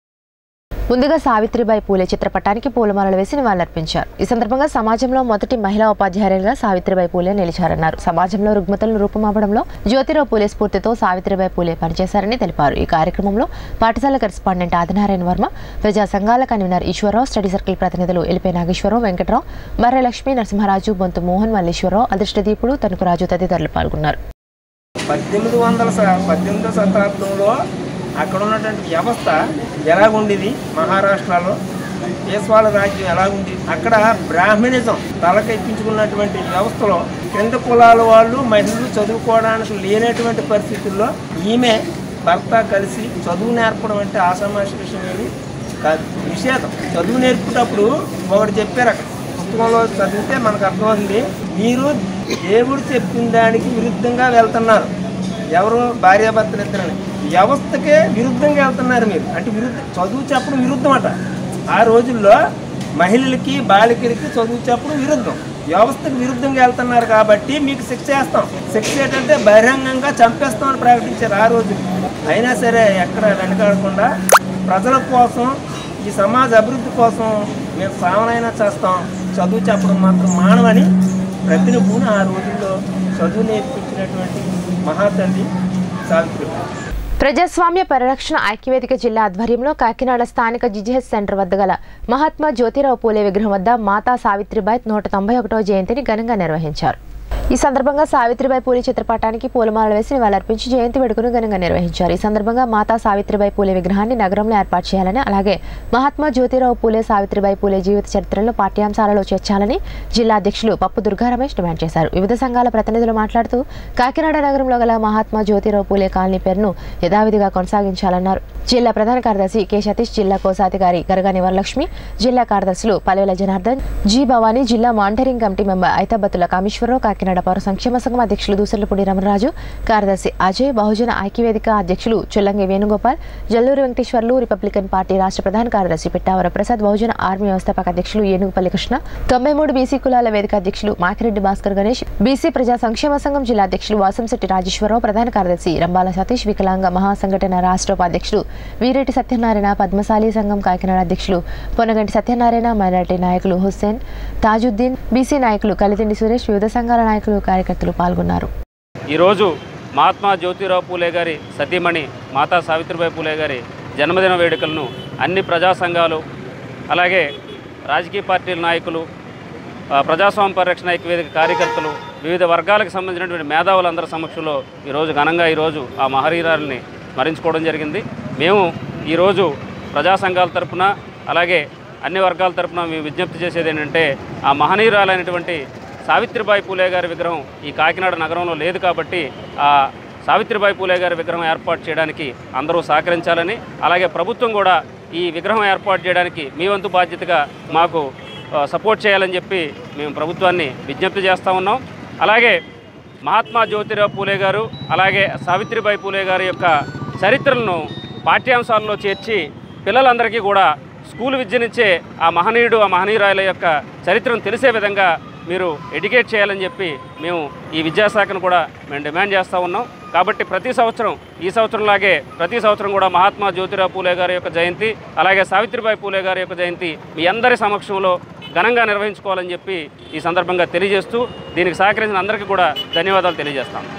ముందుగా సావిత్రిబాయి పూలే చిత్రపటానికి పూలమాలలు వేసి నివాళులర్పించారు. ఈ సందర్భంగా సమాజంలో మొదటి మహిళా ఉపాధ్యాయులుగా సావిత్రిబాయి పూలే నిలిచారన్నారు. సమాజంలో రుగ్మతలను రూపుమాపడంలో జ్యోతిరావు పూలే స్ఫూర్తితో సావిత్రిబాయి పూలే పనిచేశారని తెలిపారు. ఈ కార్యక్రమంలో పాఠశాల కరెస్పాండెంట్ ఆదినారాయణ వర్మ, ప్రజా సంఘాల కన్వీనర్ ఈశ్వరరావు, స్టడీ సర్కిల్ ప్రతినిధులు ఎలిపే నాగేశ్వరరావు, వెంకట్రావు, మర్రె లక్ష్మి, నరసింహరాజు, బొంతు మోహన్, మల్లేశ్వరరావు, అదృష్టదీపుడు, తణుకురాజు తదితరులు పాల్గొన్నారు. పద్దెనిమిది వందల పద్దెనిమిదో శతాబ్దంలో అక్కడ ఉన్నటువంటి వ్యవస్థ ఎలాగుండేది, మహారాష్ట్రలో పేష్వాల రాజ్యం ఎలాగుంది, అక్కడ బ్రాహ్మణిజం తలకెక్కించుకున్నటువంటి వ్యవస్థలో క్రింద కులాల వాళ్ళు మహిళలు చదువుకోవడానికి లేనటువంటి పరిస్థితుల్లో ఈమె భర్త కలిసి చదువు నేర్పడం అంటే ఆషామాషి విషయం ఏమి కాదు. నిషేధం. చదువు నేర్పేటప్పుడు ఒకటి చెప్పారు, అక్కడ పుస్తకంలో చదివితే మనకు అర్థమవుతుంది, మీరు దేవుడు చెప్పిన దానికి విరుద్ధంగా వెళ్తున్నారు. ఎవరు? భార్యాభర్తలు ఇద్దరని. వ్యవస్థకే విరుద్ధంగా వెళ్తున్నారు మీరు. అంటే విరుద్ధ చదువు చెప్పడం విరుద్ధం అట. ఆ రోజుల్లో మహిళలకి బాలికలకి చదువు చెప్పడం విరుద్ధం, వ్యవస్థకు విరుద్ధంగా వెళ్తున్నారు కాబట్టి మీకు శిక్ష చేస్తాం. శిక్ష ఏంటంటే బహిరంగంగా చంపేస్తామని ప్రకటించారు ఆ రోజు. అయినా సరే ఎక్కడ వెనకాడకుండా ప్రజల కోసం, ఈ సమాజ అభివృద్ధి కోసం మేము సావనైనా చేస్తాం, చదువు చెప్పడం మాత్రం మానవని ప్రతినిపుని ఆ రోజుల్లో చదువు నేర్పించినటువంటి మహాతల్లి సావిత్రిబాయి. ప్రజాస్వామ్య పరిరక్షణ ఐక్యవేదిక జిల్లా ఆధ్వర్యంలో కాకినాడ స్థానిక జిజిహెచ్ సెంటర్ వద్ద గల మహాత్మా జ్యోతిరావు పూలే విగ్రహం వద్ద మాతా సావిత్రిబాయి నూట తొంభై ఒకటవ జయంతిని ఘనంగా నిర్వహించారు. ఈ సందర్భంగా సావిత్రిబాయి పూలే చిత్రపటానికి పూలమాలలు వేసి నివాళులర్పించి జయంతి వేడుకను ఘనంగా నిర్వహించారు. ఈ సందర్భంగా మాతా సావిత్రిబాయి పూలే విగ్రహాన్ని నగరంలో ఏర్పాటు చేయాలని, అలాగే మహాత్మా జ్యోతిరావు పూలే సావిత్రిబాయి పూలే జీవిత చరిత్రలో పాఠ్యాంశాలలో చేర్చాలని జిల్లా అధ్యక్షులు పప్పు దుర్గా రమేష్ డిమాండ్ చేశారు. వివిధ సంఘాల ప్రతినిధులు మాట్లాడుతూ కాకినాడ నగరంలో గల మహాత్మా జ్యోతిరావు పూలే కాలనీ పేరును యథావిధిగా కొనసాగించాలన్నారు. జిల్లా ప్రధాన కార్యదర్శి కె సతీష్, జిల్లా కోశాధికారి గరగాని వరలక్ష్మి, జిల్లా కార్యదర్శులు పల్లెల జనార్దన్, జి భవానీ, జిల్లా monitoring committee member Aitabattula Kameswararao, Kakinada పౌర సంక్షేమ సంఘం అధ్యక్షులు దూసర్లపూడి రమణరాజు, కార్యదర్శి అజయ్, బహుజన ఐక్యవేదిక అధ్యక్షులు చొల్లంగి వేణుగోపాల్, జల్లూరు వెంకటేశ్వర్లు, రిపబ్లికన్ పార్టీ రాష్ట్ర ప్రధాన కార్యదర్శి పిట్టావర ప్రసాద్, బహుజన ఆర్మీ వ్యవస్థాపక అధ్యక్షులు ఏనుగుపల్లి కృష్ణ, తొంభై మూడు బీసీ కులాల వేదిక అధ్యక్షులు మాకిరెడ్డి భాస్కర్ గణేష్, బీసీ ప్రజా సంక్షేమ సంఘం జిల్లా అధ్యక్షులు వాసంశెట్టి రాజేశ్వరరావు, ప్రధాన కార్యదర్శి రంబాల సతీష్, వికలాంగ మహాసంఘటన రాష్ట్ర ఉపాధ్యక్షులు వీరెడ్డి సత్యనారాయణ, పద్మశాలి సంఘం కాకినాడ అధ్యక్షులు పొనగంటి సత్యనారాయణ, మైనార్టీ నాయకులు హుస్సేన్, తాజుద్దీన్, బీసీ నాయకులు కలితిండి సురేష్, వివిధ సంఘాల నాయకులు కార్యకర్తలు పాల్గొన్నారు. ఈరోజు మహాత్మా జ్యోతిరావు పూలే గారి సతీమణి మాతా సావిత్రిబాయి పూలే గారి జన్మదిన వేడుకలను అన్ని ప్రజా సంఘాలు, అలాగే రాజకీయ పార్టీల నాయకులు, ప్రజాస్వామ్య పరిరక్షణ ఐక్యవేదిక కార్యకర్తలు, వివిధ వర్గాలకు సంబంధించినటువంటి మేధావులందరి సమక్షంలో ఈరోజు ఘనంగా ఈరోజు ఆ మహనీయురాలిని స్మరించుకోవడం జరిగింది. మేము ఈరోజు ప్రజా సంఘాల తరఫున, అలాగే అన్ని వర్గాల తరఫున మేము విజ్ఞప్తి చేసేది ఏంటంటే, ఆ మహనీయురాలైనటువంటి సావిత్రిబాయి పూలే గారి విగ్రహం ఈ కాకినాడ నగరంలో లేదు కాబట్టి ఆ సావిత్రిబాయి పూలే గారి విగ్రహం ఏర్పాటు చేయడానికి అందరూ సహకరించాలని, అలాగే ప్రభుత్వం కూడా ఈ విగ్రహం ఏర్పాటు చేయడానికి మీ వంతు బాధ్యతగా మాకు సపోర్ట్ చేయాలని చెప్పి మేము ప్రభుత్వాన్ని విజ్ఞప్తి చేస్తూ ఉన్నాం. అలాగే మహాత్మా జ్యోతిరావు పూలే గారు, అలాగే సావిత్రిబాయి పూలే గారి యొక్క చరిత్రలను పాఠ్యాంశాల్లో చేర్చి పిల్లలందరికీ కూడా స్కూల్ విద్యనిచ్చే ఆ మహనీయుడు, ఆ మహనీయురాయల యొక్క చరిత్రను తెలిసే విధంగా మీరు ఎడ్యుకేట్ చేయాలని చెప్పి మేము ఈ విద్యాశాఖను కూడా మేము డిమాండ్ చేస్తూ ఉన్నాం. కాబట్టి ప్రతి సంవత్సరం ఈ సంవత్సరంలాగే ప్రతి సంవత్సరం కూడా మహాత్మా జ్యోతిరావు పూలే గారి యొక్క జయంతి, అలాగే సావిత్రిబాయి పూలే గారి యొక్క జయంతి మీ అందరి సమక్షంలో ఘనంగా నిర్వహించుకోవాలని చెప్పి ఈ సందర్భంగా తెలియజేస్తూ దీనికి సహకరించిన అందరికీ కూడా ధన్యవాదాలు తెలియజేస్తాను.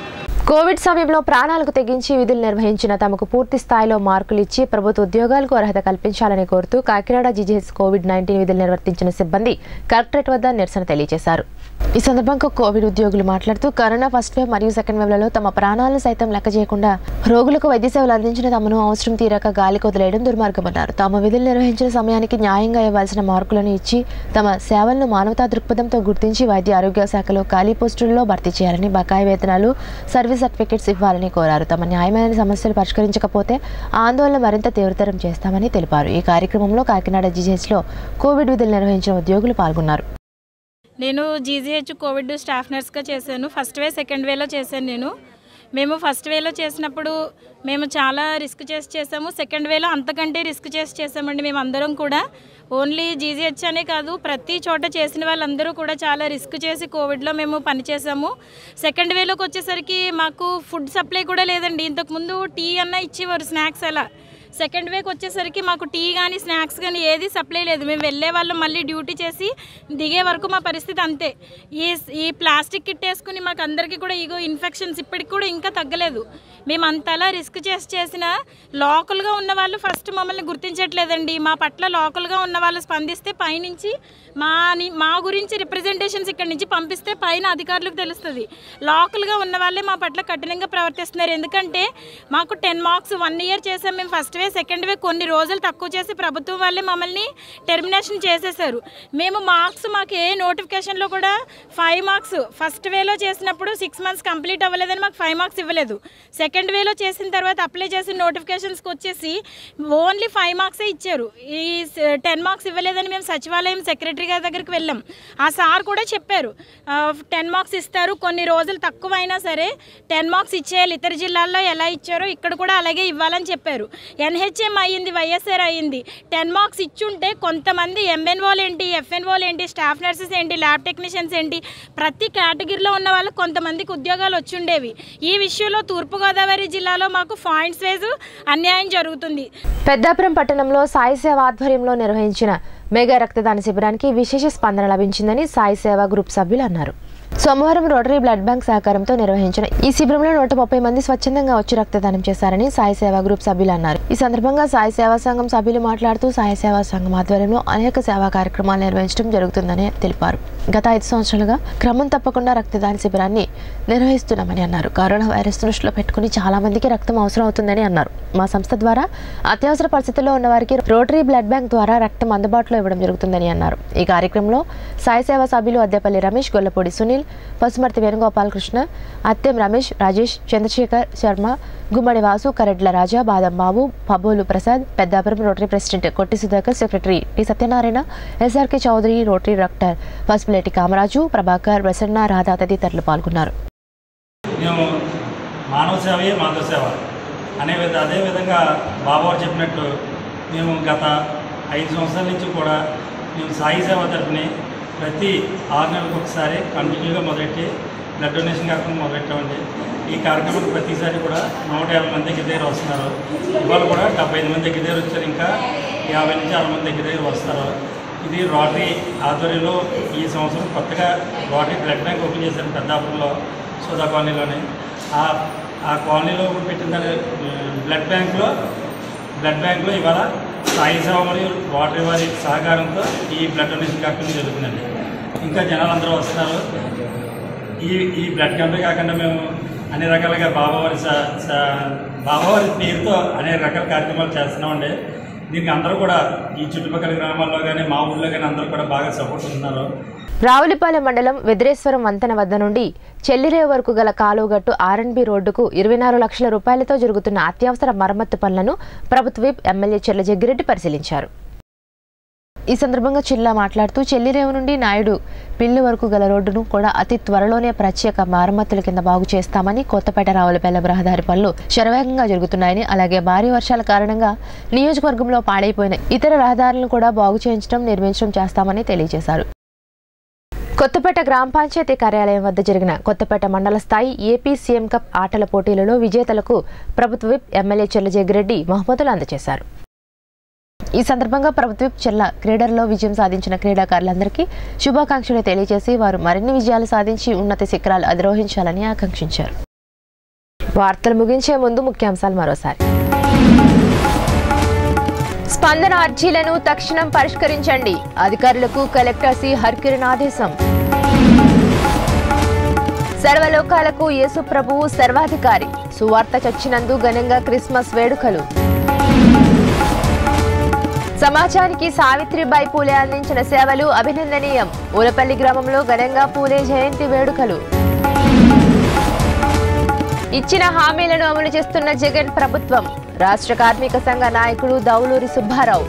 కోవిడ్ సమయంలో ప్రాణాలకు తెగించి విధులు నిర్వహించిన తమకు పూర్తి స్థాయిలో మార్కులు ఇచ్చి ప్రభుత్వ ఉద్యోగాలకు అర్హత కల్పించాలని కోరుతూ కాకినాడ జీజీహెచ్ కోవిడ్ నైన్టీన్ విధులు నిర్వర్తించిన సిబ్బంది కలెక్టరేట్ వద్ద నిరసన తెలియజేశారు. ఈ సందర్భంగా కోవిడ్ ఉద్యోగులు మాట్లాడుతూ కరోనా ఫస్ట్ వేవ్ మరియు సెకండ్ వేవ్లలో తమ ప్రాణాలను సైతం లెక్క చేయకుండా రోగులకు వైద్య సేవలు అందించిన తమను అవసరం తీరక గాలికి వదిలేయడం దుర్మార్గమన్నారు. తాము విధులు నిర్వహించిన సమయానికి న్యాయంగా ఇవ్వాల్సిన మార్కులను ఇచ్చి తమ సేవలను మానవతా దృక్పథంతో గుర్తించి వైద్య ఆరోగ్య శాఖలో ఖాళీ పోస్టుల్లో భర్తీ చేయాలని, బకాయి వేతనాలు, సర్వీస్ సర్టిఫికెట్స్ ఇవ్వాలని కోరారు. తమ న్యాయమైన సమస్యలు పరిష్కరించకపోతే ఆందోళన మరింత తీవ్రతరం చేస్తామని తెలిపారు. ఈ కార్యక్రమంలో కాకినాడ జీజీహెచ్లో కోవిడ్ విధులు నిర్వహించిన ఉద్యోగులు పాల్గొన్నారు. నేను జీజీహెచ్ కోవిడ్ స్టాఫ్ నర్స్గా చేశాను. ఫస్ట్ వే సెకండ్ వేలో చేశాను. నేను మేము ఫస్ట్ వేలో చేసినప్పుడు మేము చాలా రిస్క్ చేసి చేసాము. సెకండ్ వేలో అంతకంటే రిస్క్ చేసి చేసామండి. మేము అందరం కూడా ఓన్లీ జీజీహెచ్ అనే కాదు, ప్రతి చోట చేసిన వాళ్ళందరూ కూడా చాలా రిస్క్ చేసి కోవిడ్లో మేము పనిచేసాము. సెకండ్ వేలోకి వచ్చేసరికి మాకు ఫుడ్ సప్లై కూడా లేదండి. ఇంతకుముందు టీ అన్న ఇచ్చేవారు, స్నాక్స్ అలా. సెకండ్ వేకి వచ్చేసరికి మాకు టీ కానీ స్నాక్స్ కానీ ఏది సప్లై లేదు. మేము వెళ్ళే వాళ్ళం మళ్ళీ డ్యూటీ చేసి దిగే వరకు మా పరిస్థితి అంతే. ఈ ఈ ప్లాస్టిక్ కిట్ వేసుకుని మాకు అందరికీ కూడా ఈగో ఇన్ఫెక్షన్స్ ఇప్పటికి కూడా ఇంకా తగ్గలేదు. మేము అంతలా రిస్క్ చేసి చేసిన లోకల్గా ఉన్న వాళ్ళు ఫస్ట్ మమ్మల్ని గుర్తించట్లేదండి. మా పట్ల లోకల్గా ఉన్న వాళ్ళు స్పందిస్తే పైనుంచి మా మా గురించి రిప్రజెంటేషన్స్ ఇక్కడి నుంచి పంపిస్తే పైన అధికారులకు తెలుస్తుంది. లోకల్గా ఉన్న వాళ్ళే మా పట్ల కఠినంగా ప్రవర్తిస్తున్నారు. ఎందుకంటే మాకు టెన్ మార్క్స్ వన్ ఇయర్ చేసాం మేము. ఫస్ట్ వే సెకండ్ వే కొన్ని రోజులు తక్కువ చేసి ప్రభుత్వం వాళ్ళే మమ్మల్ని టెర్మినేషన్ చేసేసారు. మేము మార్క్స్ మాకు ఏ నోటిఫికేషన్లో కూడా ఫైవ్ మార్క్స్ ఫస్ట్ వేలో చేసినప్పుడు సిక్స్ మంత్స్ కంప్లీట్ అవ్వలేదని మాకు ఫైవ్ మార్క్స్ ఇవ్వలేదు. సెకండ్ వేలో చేసిన తర్వాత అప్లై చేసిన నోటిఫికేషన్స్కి వచ్చేసి ఓన్లీ ఫైవ్ మార్క్సే ఇచ్చారు. ఈ టెన్ మార్క్స్ ఇవ్వలేదని మేము సచివాలయం సెక్రటరీ గారి దగ్గరికి వెళ్ళాం. ఆ సార్ కూడా చెప్పారు టెన్ మార్క్స్ ఇస్తారు, కొన్ని రోజులు తక్కువ అయినా సరే టెన్ మార్క్స్ ఇచ్చేయాలి. ఇతర జిల్లాల్లో ఎలా ఇచ్చారో ఇక్కడ కూడా అలాగే ఇవ్వాలని చెప్పారు. ఎన్హెచ్ఎం అయ్యింది, వైఎస్ఆర్ అయ్యింది. టెన్ మార్క్స్ ఇచ్చుంటే కొంతమంది ఎంఎన్ఓలు ఏంటి, ఎఫ్ఎన్ఓలు ఏంటి, స్టాఫ్ నర్సెస్ ఏంటి, ల్యాబ్ టెక్నీషియన్స్ ఏంటి, ప్రతి కేటగిరీలో ఉన్న వాళ్ళకి కొంతమందికి ఉద్యోగాలు వచ్చుండేవి. ఈ విషయంలో తూర్పుగోదావరి జిల్లాలో మాకు పాయింట్స్ వైజ్ అన్యాయం జరుగుతుంది. పెద్దాపురం పట్టణంలో సాయి సేవ ఆధ్వర్యంలో నిర్వహించిన మెగా రక్తదాన శిబిరానికి విశేష స్పందన లభించిందని సాయి సేవ గ్రూప్ సభ్యులు అన్నారు. సోమవారం రోటరీ బ్లడ్ బ్యాంక్ సహకారంతో నిర్వహించిన ఈ శిబిరంలో నూట ముప్పై మంది స్వచ్ఛందంగా వచ్చి రక్తదానం చేశారని సాయి సేవా గ్రూప్ సభ్యులు అన్నారు. ఈ సందర్భంగా సాయి సేవా సంఘం సభ్యులు మాట్లాడుతూ సాయి సేవా సంఘం ఆధ్వర్యంలో అనేక సేవా కార్యక్రమాలు నిర్వహించడం జరుగుతుందని తెలిపారు. గత ఐదు సంవత్సరాలుగా క్రమం తప్పకుండా రక్తదాన శిబిరాన్ని నిర్వహిస్తున్నామని అన్నారు. కరోనా వైరస్ దృష్టిలో పెట్టుకుని చాలా మందికి రక్తం అవసరం అవుతుందని అన్నారు. మా సంస్థ ద్వారా అత్యవసర పరిస్థితుల్లో ఉన్న వారికి రోటరీ బ్లడ్ బ్యాంక్ ద్వారా రక్తం అందుబాటులో ఇవ్వడం జరుగుతుందని అన్నారు. ఈ కార్యక్రమంలో సాయి సేవా సభ్యులు అద్దెపల్లి రమేష్, గొల్లపూడి సునీల్, పసుమర్తి వేణుగోపాలకృష్ణ, అత్తెం రమేష్, రాజేష్, చంద్రశేఖర్ శర్మ, గుమ్మడి Vasu, Karedla Raja, Badam Babu, Pabolu Prasad, Peddapuram rotary president Kotti Sudhakar, secretary T Satyanarayana, SRK Chowdary, rotary doctor Pasupuleti Kamaraju, Prabhakar, Prasanna, Radha తదితరులు పాల్గొన్నారు. మేము మానవ సేవయే మాధవ సేవ అనే విధ అదేవిధంగా బాబావారు చెప్పినట్టు మేము గత ఐదు సంవత్సరాల నుంచి కూడా మేము సాయి సేవ తరపుని ప్రతి ఆరు నెలలకు ఒకసారి కంటిన్యూగా మొదలెట్టి బ్లడ్ డొనేషన్ కార్యక్రమం మొదలెట్టామండి. ఈ కార్యక్రమానికి ప్రతిసారి కూడా నూట యాభై మంది దగ్గర దగ్గర వస్తున్నారు. ఇవాళ కూడా డెబ్బై ఐదు మంది దగ్గర దగ్గర వచ్చారు. ఇంకా యాభై నుంచి అరవై మంది దగ్గర దగ్గర వస్తారు. ఇది రోటరీ ఆధ్వర్యంలో ఈ సంవత్సరం కొత్తగా రోటరీ బ్లడ్ బ్యాంక్ ఓపెన్ చేశారు పెద్దాపురంలో సుధా కాలనీలోని. ఆ ఆ కాలనీలో పెట్టిన దాని బ్లడ్ బ్యాంక్లో బ్లడ్ బ్యాంక్లో ఇవాళ సాయి సేవ మరియు రోటరీ వారి సహకారంతో ఈ బ్లడ్ డొనేషన్ కార్యక్రమం జరుగుతుందండి. ఇంకా జనాలు అందరూ వస్తున్నారు. ఈ ఈ బ్లడ్ క్యాంపే కాకుండా మేము అన్ని రకాలుగా బాబావారి బాబావారి పేరుతో అనేక రకాల కార్యక్రమాలు చేస్తున్నామండి. దీనికి అందరూ కూడా ఈ చుట్టుపక్కల గ్రామాల్లో కానీ మా ఊళ్ళో కానీ అందరూ కూడా బాగా సపోర్ట్ ఉన్నారు. రావులపాలెం మండలం వెదిరేశ్వరం వంతెన వద్ద నుండి చెల్లిరేవు వరకు గల కాలువగట్టు ఆర్ఎన్బి రోడ్డుకు ఇరవై నాలుగు లక్షల రూపాయలతో జరుగుతున్న అత్యవసర మరమ్మత్తు పనులను ప్రభుత్వ విప్ ఎమ్మెల్యే చెర్ల జగ్గిరెడ్డి పరిశీలించారు. ఈ సందర్భంగా చిల్లా మాట్లాడుతూ చెల్లిరేవు నుండి నాయుడు పిల్లి వరకు గల రోడ్డును కూడా అతి త్వరలోనే ప్రత్యేక మరమ్మతుల కింద బాగు చేస్తామని, కొత్తపేట రావులపాలెం రహదారి పనులు శరవేగంగా జరుగుతున్నాయని, అలాగే భారీ వర్షాల కారణంగా నియోజకవర్గంలో పాడైపోయిన ఇతర రహదారులను కూడా బాగు చేయించడం, నిర్మించడం చేస్తామని తెలియజేశారు. కొత్తపేట గ్రామ పంచాయతీ కార్యాలయం వద్ద జరిగిన కొత్తపేట మండల స్థాయి ఏపీ సీఎం కప్ ఆటల పోటీలలో విజేతలకు ప్రభుత్వ విప్ ఎమ్మెల్యే చెర్ల జగ్గిరెడ్డి బహుమతులు అందజేశారు. ఈ సందర్భంగా ప్రభుత్వ విప్ చెర్ల క్రీడల్లో విజయం సాధించిన క్రీడాకారులందరికీ శుభాకాంక్షలు తెలియజేసి వారు మరిన్ని విజయాలు సాధించి ఉన్నత శిఖరాలు అధిరోహించాలని ఆకాంక్షించారు. వార్తలు ముగించే ముందు ముఖ్యాంశాలు మరోసారి. స్పందన అర్జీలను తక్షణం పరిష్కరించండి. అధికారులకు కలెక్టర్ సి హరికిరణ్ ఆదేశం. సర్వలోకాలకు యేసు ప్రభువు సర్వాధికారి. సువార్త చచ్చినందు ఘనంగా క్రిస్మస్ వేడుకలు. సమాజానికి సావిత్రిబాయి పూలే అందించిన సేవలు అభినందనీయం. ఊలపల్లి గ్రామంలో ఘనంగా పూలే జయంతి వేడుకలు. ఇచ్చిన హామీలను అమలు చేస్తున్న జగన్ ప్రభుత్వం. రాష్ట్ర కార్మిక సంఘ నాయకుడు దౌలూరి సుబ్బారావు.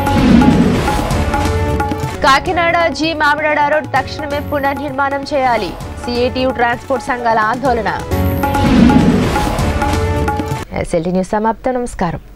కాకినాడ జీ మామిడాడ రోడ్ తక్షణమే పునర్నిర్మాణం చేయాలి. సిఐటియు ట్రాన్స్పోర్ట్ సంఘాల ఆందోళన. ఎస్ఎల్టీ న్యూస్ సమాప్తం. నమస్కారం.